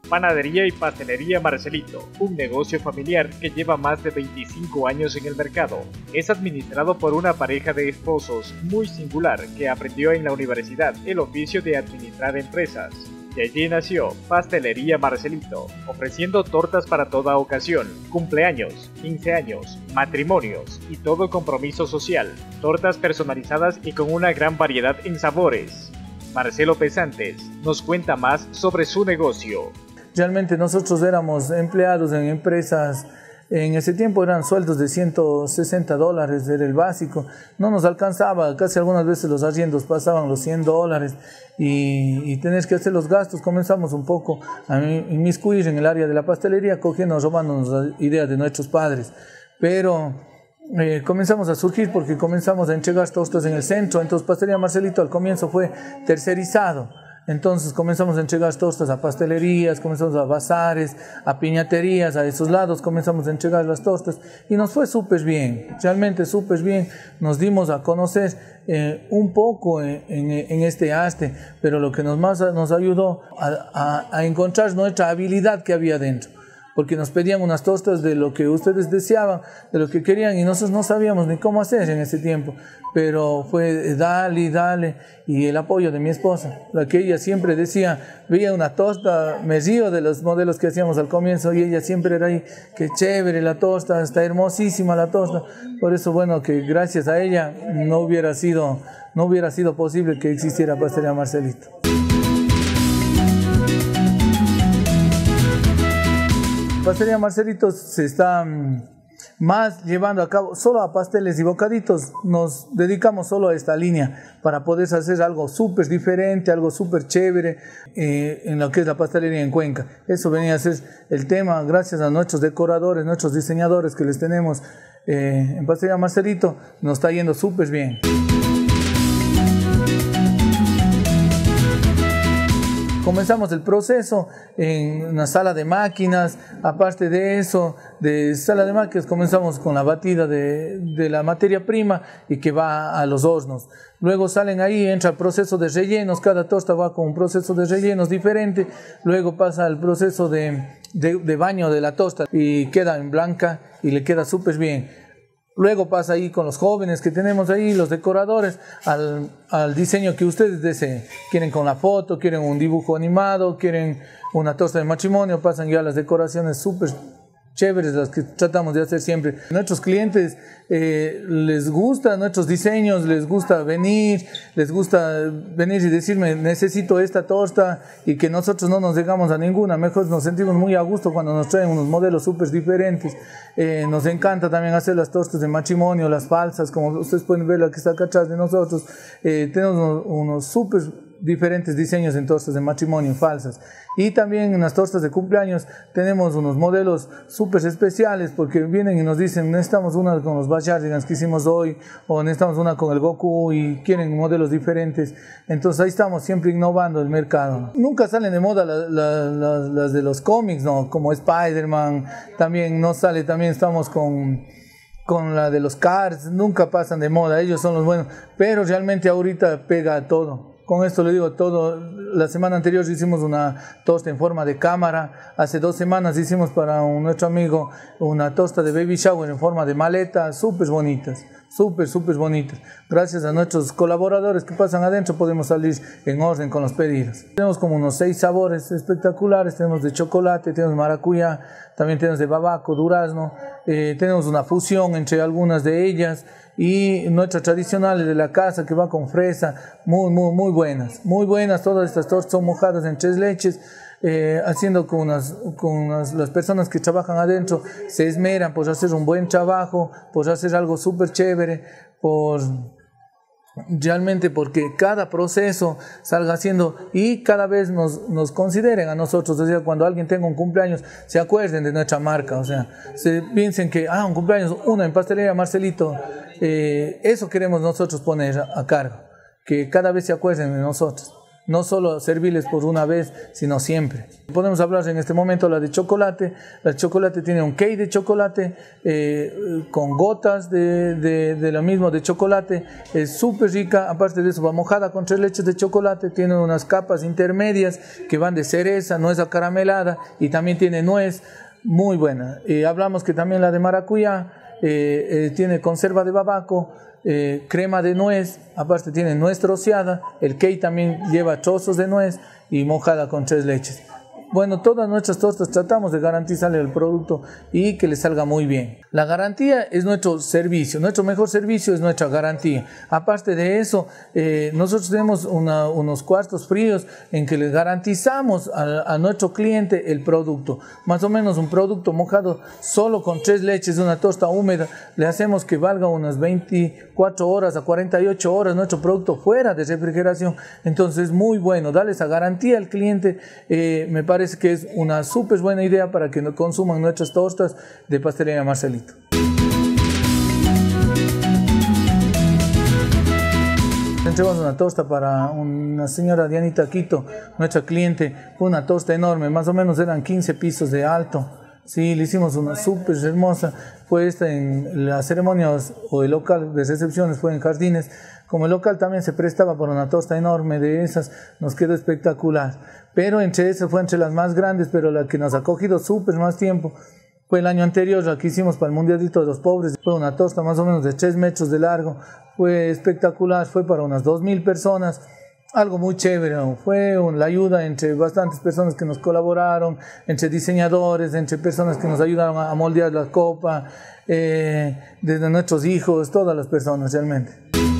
Panadería y Pastelería Marcelito, un negocio familiar que lleva más de 25 años en el mercado. Es administrado por una pareja de esposos muy singular que aprendió en la universidad el oficio de administrar empresas. De allí nació Pastelería Marcelito, ofreciendo tortas para toda ocasión, cumpleaños, 15 años, matrimonios y todo compromiso social. Tortas personalizadas y con una gran variedad en sabores. Marcelo Pesantes nos cuenta más sobre su negocio. Realmente nosotros éramos empleados en empresas, en ese tiempo eran sueldos de $160, era el básico, no nos alcanzaba, casi algunas veces los arriendos pasaban los $100 y tener que hacer los gastos. Comenzamos un poco a inmiscuir en el área de la pastelería, robándonos las ideas de nuestros padres, pero comenzamos a surgir porque comenzamos a entregar tostas en el centro. Entonces Pastelería Marcelito al comienzo fue tercerizado. Entonces comenzamos a entregar tostas a pastelerías, comenzamos a bazares, a piñaterías, a esos lados comenzamos a entregar las tostas y nos fue súper bien, realmente súper bien. Nos dimos a conocer un poco en este arte, pero lo que más nos ayudó a encontrar nuestra habilidad que había dentro. Porque nos pedían unas tostas de lo que ustedes deseaban, de lo que querían, y nosotros no sabíamos ni cómo hacer en ese tiempo. Pero fue dale y dale, y el apoyo de mi esposa, la que ella siempre decía, veía una tosta, me río de los modelos que hacíamos al comienzo, y ella siempre era ahí, qué chévere la tosta, está hermosísima la tosta. Por eso, bueno, que gracias a ella no hubiera sido posible que existiera Pastelería Marcelito. Pastelería Marcelito se está más llevando a cabo solo a pasteles y bocaditos. Nos dedicamos solo a esta línea para poder hacer algo súper diferente, algo súper chévere en lo que es la pastelería en Cuenca. Eso venía a ser el tema gracias a nuestros decoradores, nuestros diseñadores que les tenemos en Pastelería Marcelito. Nos está yendo súper bien. Comenzamos el proceso en una sala de máquinas. Aparte de eso, de sala de máquinas, comenzamos con la batida de la materia prima y que va a los hornos. Luego salen ahí, entra el proceso de rellenos. Cada tosta va con un proceso de rellenos diferente. Luego pasa el proceso de baño de la tosta y queda en blanca y le queda súper bien. Luego pasa ahí con los jóvenes que tenemos ahí, los decoradores, al diseño que ustedes deseen. Quieren con la foto, quieren un dibujo animado, quieren una tosta de matrimonio, pasan ya las decoraciones súper chéveres, las que tratamos de hacer siempre. Nuestros clientes les gustan nuestros diseños, les gusta venir y decirme necesito esta tosta, y que nosotros no nos llegamos a ninguna. Mejor nos sentimos muy a gusto cuando nos traen unos modelos súper diferentes. Nos encanta también hacer las tostas de matrimonio, las falsas, como ustedes pueden ver la que está acá atrás de nosotros. Tenemos unos súper diferentes diseños en tostas de matrimonio falsas, y también en las tostas de cumpleaños tenemos unos modelos súper especiales, porque vienen y nos dicen necesitamos una con los Bachardigans que hicimos hoy, o necesitamos una con el Goku, y quieren modelos diferentes. Entonces ahí estamos siempre innovando el mercado. Nunca salen de moda las de los cómics, ¿no? Como Spider-Man, también no sale, también estamos con la de los Cars, nunca pasan de moda, ellos son los buenos, pero realmente ahorita pega todo. Con esto le digo todo. La semana anterior hicimos una tosta en forma de cámara. Hace 2 semanas hicimos para nuestro amigo una tosta de baby shower en forma de maleta. Súper bonitas, súper bonitas. Gracias a nuestros colaboradores que pasan adentro podemos salir en orden con los pedidos. Tenemos como unos 6 sabores espectaculares. Tenemos de chocolate, tenemos maracuyá, también tenemos de babaco, durazno. Tenemos una fusión entre algunas de ellas. Y nuestras tradicionales de la casa que va con fresa, muy buenas. Todas estas tortas son mojadas en 3 leches, haciendo con las personas que trabajan adentro se esmeran por hacer un buen trabajo, por hacer algo súper chévere, realmente porque cada proceso salga haciendo, y cada vez nos consideren a nosotros. O sea, cuando alguien tenga un cumpleaños, se acuerden de nuestra marca, o sea, se piensen que un cumpleaños, en Pastelería Marcelito. Eso queremos nosotros poner a cargo, que cada vez se acuerden de nosotros. no solo servirles por una vez, sino siempre. Podemos hablar en este momento la de chocolate. La de chocolate tiene un cake de chocolate con gotas de lo mismo de chocolate. Es súper rica, aparte de eso va mojada con 3 leches de chocolate, tiene unas capas intermedias que van de cereza, nuez acaramelada y también tiene nuez, muy buena. Hablamos que también la de maracuyá tiene conserva de babaco, crema de nuez, aparte tiene nuez troceada, el cake también lleva trozos de nuez y mojada con 3 leches. Bueno, todas nuestras tostas tratamos de garantizarle el producto y que le salga muy bien. La garantía es nuestro servicio, nuestro mejor servicio es nuestra garantía. Aparte de eso, nosotros tenemos unos cuartos fríos en que le garantizamos a nuestro cliente el producto. Más o menos un producto mojado solo con 3 leches de una tosta húmeda, le hacemos que valga unas 24 horas a 48 horas nuestro producto fuera de refrigeración. Entonces es muy bueno darle esa garantía al cliente. Me parece que es una súper buena idea para que consuman nuestras tostas de Pastelería Marcelito. Entregamos una tosta para una señora Dianita Quito, nuestra cliente. Fue una tosta enorme, más o menos eran 15 pisos de alto. Sí, le hicimos una súper hermosa. Fue esta en las ceremonias o el local de recepciones, fue en Jardines. Como el local también se prestaba por una tosta enorme de esas, nos quedó espectacular. Pero entre esas fue entre las más grandes, pero la que nos ha cogido súper más tiempo fue el año anterior, la que hicimos para el Mundialito de los Pobres. Fue una tosta más o menos de 3 metros de largo. Fue espectacular, fue para unas 2000 personas. Algo muy chévere, ¿no? Fue la ayuda entre bastantes personas que nos colaboraron, entre diseñadores, entre personas que nos ayudaron a moldear la copa, desde nuestros hijos, todas las personas realmente.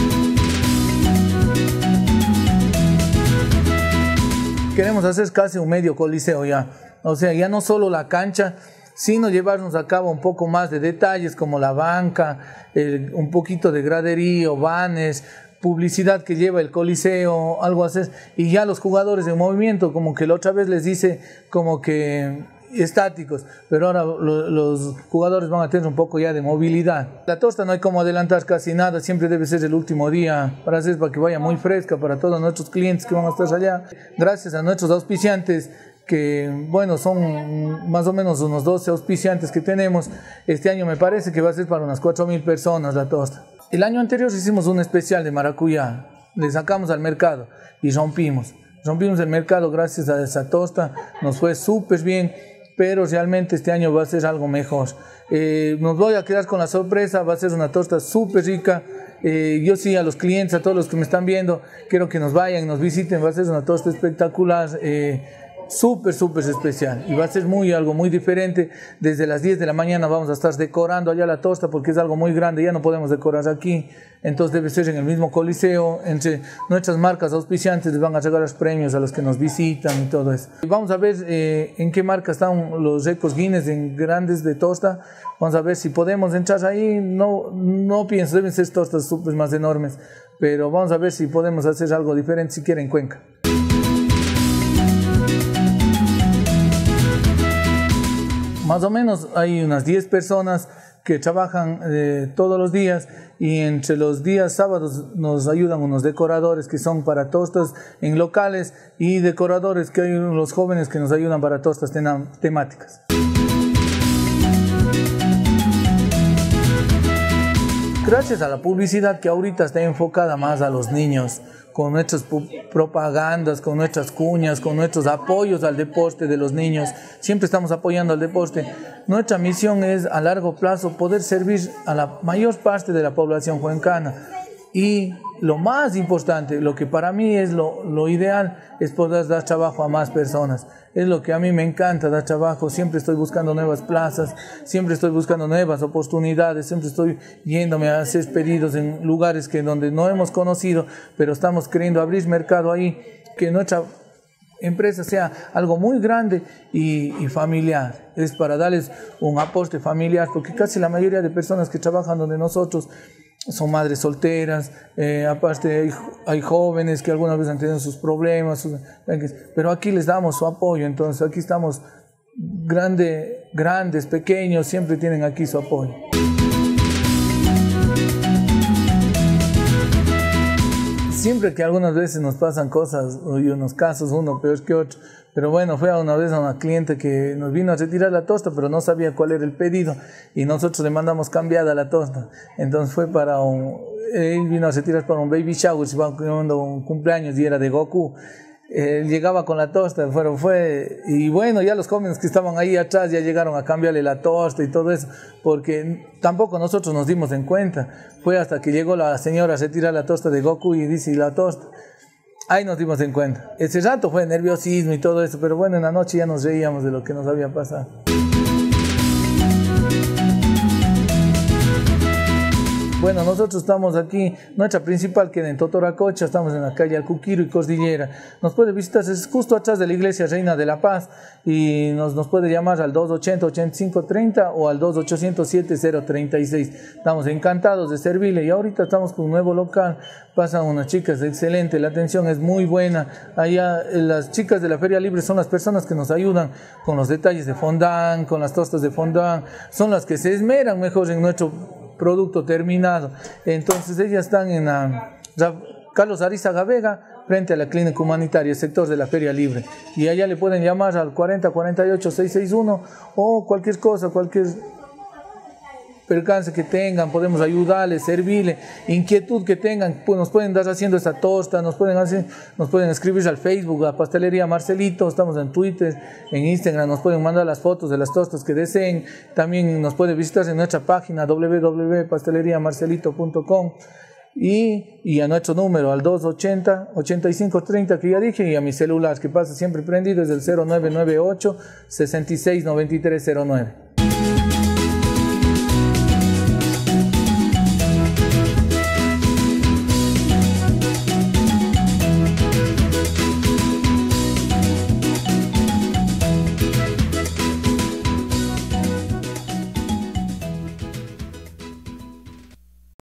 Queremos hacer casi un medio coliseo ya, o sea, ya no solo la cancha, sino llevarnos a cabo un poco más de detalles como la banca, un poquito de graderío, vanes, publicidad que lleva el coliseo, algo así, y ya los jugadores en movimiento, como que la otra vez les dice como que estáticos, pero ahora los jugadores van a tener un poco ya de movilidad. La tosta no hay como adelantar casi nada, siempre debe ser el último día para que vaya muy fresca para todos nuestros clientes que van a estar allá. Gracias a nuestros auspiciantes, que bueno, son más o menos unos 12 auspiciantes que tenemos. Este año me parece que va a ser para unas 4000 personas la tosta. El año anterior hicimos un especial de maracuyá, le sacamos al mercado y rompimos el mercado gracias a esa tosta, nos fue súper bien, pero realmente este año va a ser algo mejor. Nos voy a quedar con la sorpresa, va a ser una tosta súper rica. Yo sí, a los clientes, a todos los que me están viendo, quiero que nos vayan, nos visiten, va a ser una tosta espectacular. Súper especial y va a ser algo muy diferente. Desde las 10 de la mañana vamos a estar decorando allá la tosta porque es algo muy grande, ya no podemos decorar aquí, entonces debe ser en el mismo coliseo. Entre nuestras marcas auspiciantes les van a regalar premios a los que nos visitan y todo eso. Vamos a ver en qué marca están los récords Guinness en grandes de tosta. Vamos a ver si podemos entrar ahí. No pienso, deben ser tostas súper más enormes, pero vamos a ver si podemos hacer algo diferente siquiera en Cuenca. Más o menos hay unas 10 personas que trabajan todos los días, y entre los días sábados nos ayudan unos decoradores que son para tostas en locales, y decoradores que hay los jóvenes que nos ayudan para tostas temáticas. Gracias a la publicidad que ahorita está enfocada más a los niños, con nuestras propagandas, con nuestras cuñas, con nuestros apoyos al deporte de los niños. Siempre estamos apoyando al deporte. Nuestra misión es a largo plazo poder servir a la mayor parte de la población cuencana. Y lo más importante, lo que para mí es lo ideal, es poder dar trabajo a más personas. Es lo que a mí me encanta, dar trabajo. Siempre estoy buscando nuevas plazas, siempre estoy buscando nuevas oportunidades, siempre estoy yéndome a hacer pedidos en lugares donde no hemos conocido, pero estamos queriendo abrir mercado ahí, que nuestra empresa sea algo muy grande y familiar. Es para darles un aporte familiar, porque casi la mayoría de personas que trabajan donde nosotros son madres solteras, aparte hay jóvenes que alguna vez han tenido sus problemas, pero aquí les damos su apoyo. Entonces aquí estamos grandes, pequeños, siempre tienen aquí su apoyo. siempre que algunas veces nos pasan cosas y unos casos, uno peor que otro. Pero bueno, fue una vez a una cliente que nos vino a retirar la tosta, pero no sabía cuál era el pedido y nosotros le mandamos cambiada la tosta. Entonces fue para él vino a retirar para un baby shower, se iba comiendo un cumpleaños y era de Goku. Llegaba con la tosta, y bueno, ya los jóvenes que estaban ahí atrás ya llegaron a cambiarle la tosta y todo eso, porque tampoco nosotros nos dimos en cuenta. Fue hasta que llegó la señora a retirar la tosta de Goku y dice, ¿y la tosta? Ahí nos dimos en cuenta. Ese rato fue nerviosismo y todo eso, pero bueno, en la noche ya nos reíamos de lo que nos había pasado. Bueno, nosotros estamos aquí, nuestra principal queda en Totoracocha, estamos en la calle Alcuquiro y Cordillera. Nos puede visitar, es justo atrás de la iglesia Reina de la Paz y nos puede llamar al 280-8530 o al 2807-036. Estamos encantados de servirle y ahorita estamos con un nuevo local, pasan unas chicas excelentes, la atención es muy buena. Allá las chicas de la Feria Libre son las personas que nos ayudan con los detalles de fondant, con las tostas de fondant, son las que se esmeran mejor en nuestro producto terminado. Entonces ellas están en Carlos Arizaga Vega, frente a la clínica humanitaria, sector de la Feria Libre, y allá le pueden llamar al 4048-661 o cualquier cosa, cualquier percance que tengan, podemos ayudarles, servirles, inquietud que tengan, pues nos pueden dar haciendo esa tosta, nos pueden escribir al Facebook, a Pastelería Marcelito, estamos en Twitter, en Instagram, nos pueden mandar las fotos de las tostas que deseen, también nos pueden visitar en nuestra página www.pasteleriamarcelito.com y a nuestro número al 280-8530 que ya dije, y a mi celular que pasa siempre prendido es el 0998 669309.